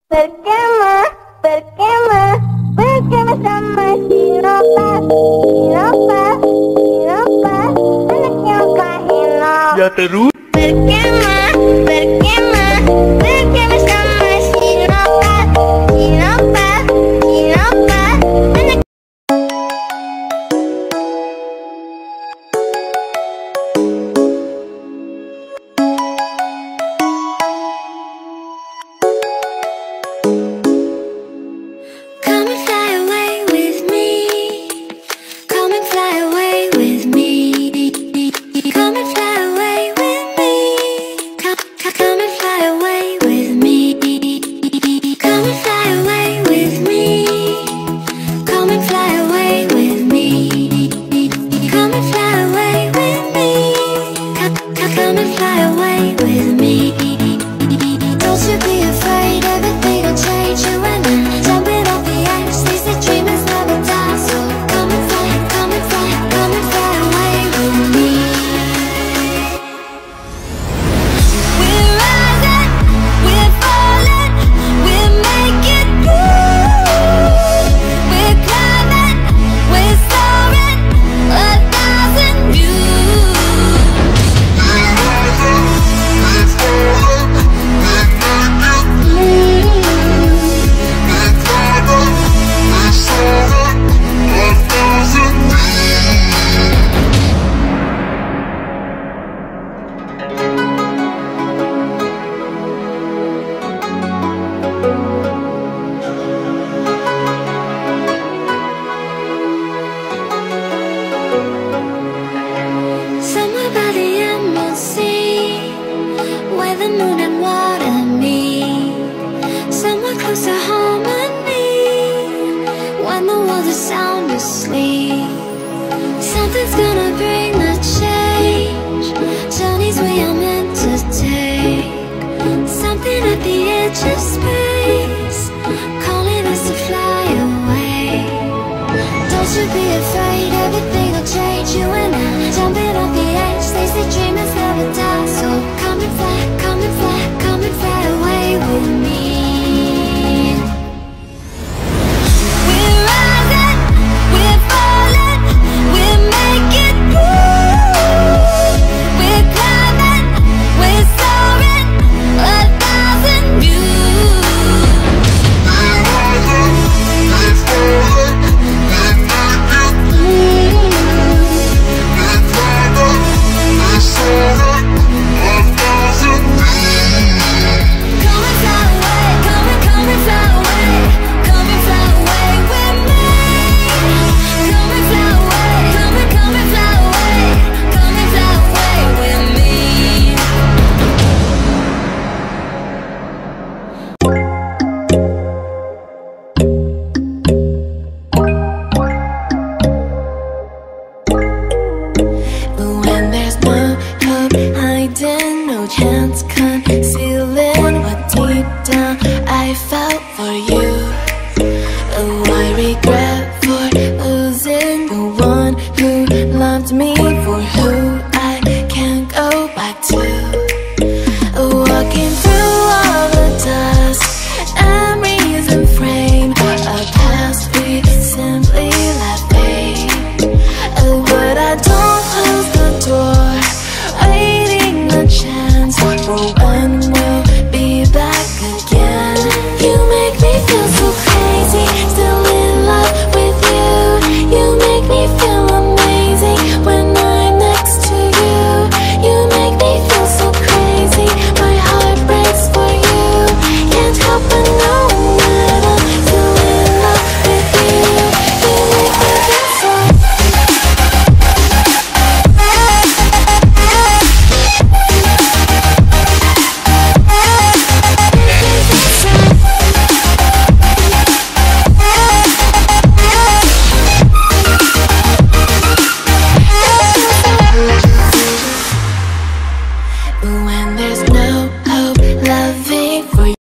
Pertama, pertama sama si Ropa, anaknya Kak Heno. Ya terus. Pertama sama si Ropa, anak. Come and fly away with me. Come and fly away with me. Come and fly away with me. Come and fly away with me. Come and fly away with me. Come and fly away with me. Come and fly away with me. Come and fly away with me. Don't you be afraid, everything will change. You and I, jumping off the edge. They say dreamers never die, so come and fly, come and fly, come and fly away with me. We're rising, we're falling, we're making through. We're climbing, we're soaring, 1,000 views. We're rising, we're falling, we're making through. We're climbing, we're soaring, 1,000 Somewhere by the emerald sea, where the moon and water meet. Somewhere close to harmony, when the world is sound asleep. Something's gonna bring the change, journeys we are meant to take. Something at the edge of space, calling us to fly away. Don't you be afraid, everything will change. You and I, jumping off the edge. They say dreamers never die, so come and fly, come and fly, come and fly away with me. We're rising, we're falling, we're making through. We're climbing, we're soaring, 1,000 views. We're rising, we're falling, we're making through. We're climbing, we're soaring, 1,000 views. Come and fly away, come and fly away, come and fly away with me. Come and fly away, come and fly away, come and fly away with me. But when there's no hope hiding, no chance concealing what deep down I felt for you.